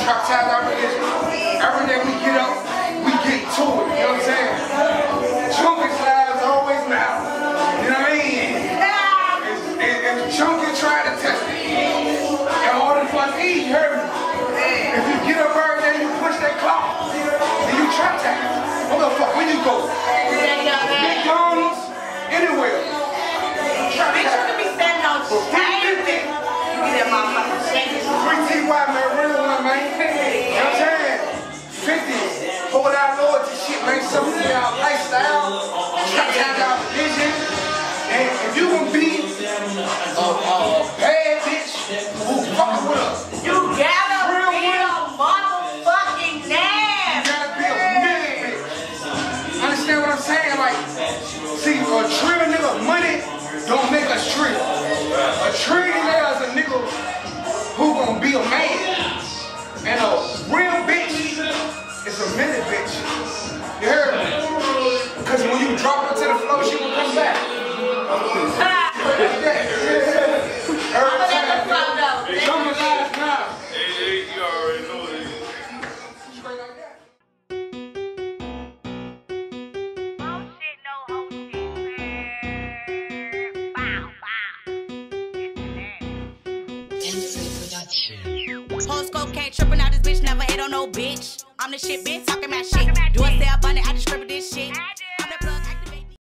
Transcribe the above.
Trap ties our religion. Every day we get up, we get to it. You know what I'm saying? Chunky lives always matter. You know what I mean? And Chunky tried to test it. And all the fun eat, you heard me? If you get up every day, you push that clock, then you trap ties. What the fuck? Where you go? McDonald's, anywhere. Trap ties. Bitch, you can be standing on everything. You get that motherfucking shake. 3TY, man, real one, man. You know what I'm saying? 50. Hold our loyalty shit, man. Something in our lifestyle. Trap ties our religion. And if you gonna be a bad bitch who fucking with us, you gotta be a motherfucking damn. You gotta be a million bitch. Understand what I'm saying? Like, see, a trill nigga money don't make us trill. A trillionaire is a nigga who gonna be a man. And a real bitch is a minute bitch. You heard me? Because when you drop her to the floor, she will come back. Horoscope can't trippin' out this bitch, never hate on no bitch. I'm the shit, bitch, talking my shit. Do I say I bunny, I just scribble this shit.